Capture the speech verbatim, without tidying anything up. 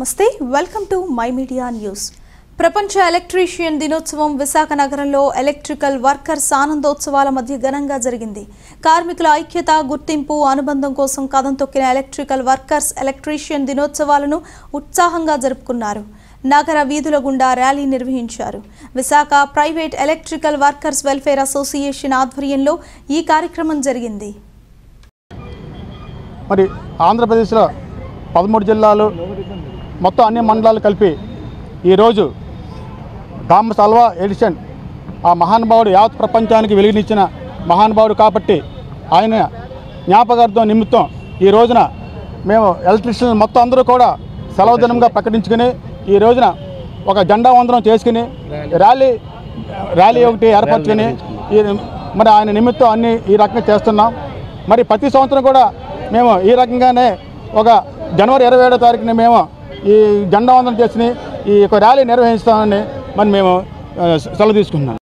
నమస్తే welcome to my media news. ప్రపంచ electrician దినోత్సవం విశాఖ నగరంలో ఎలక్ట్రికల్ వర్కర్స్ ఆనందోత్సవాల మధ్య ఘనంగా జరిగింది. కార్మికుల ఐక్యత, గుర్తింపు, అనుబంధం కోసం కదం తొక్కిన ఎలక్ట్రికల్ వర్కర్స్ ఎలక్ట్రీషియన్ దినోత్సవాలను ఉత్సాహంగా జరుపుకున్నారు. నగర వీధుల గుండా ర్యాలీ నిర్వహించారు. Visakha private electrical workers welfare association ఆధ్వర్యంలో ఈ కార్యక్రమం జరిగింది. మరి ఆంధ్రప్రదేశ్లో పదమూడు జిల్లాలు మొత్తం అన్ని మండలాలు కలిపి ఈరోజు థామస్ ఆల్వా ఎడిసన్ ఆ మహానుభావుడు యావత్ ప్రపంచానికి వెలుగునిచ్చిన మహానుభావుడు కాబట్టి ఆయన జ్ఞాపకార్థం నిమిత్తం ఈ రోజున మేము ఎలక్ట్రీషియన్ మొత్తం అందరూ కూడా సెలవు దినంగా ప్రకటించుకుని ఈ రోజున ఒక జెండా వందనం చేసుకుని ర్యాలీ ర్యాలీ ఒకటి ఏర్పరచుకుని ఈ మరి ఆయన నిమిత్తం అన్ని ఈ రకంగా చేస్తున్నాం. మరి ప్రతి సంవత్సరం కూడా మేము ఈ రకంగానే ఒక జనవరి ఇరవై ఏడో తారీఖున మేము ఈ జెండా వందనం చేసుకుని ఈ యొక్క ర్యాలీ నిర్వహిస్తామని మరి మేము సెలవు తీసుకుంటున్నాం.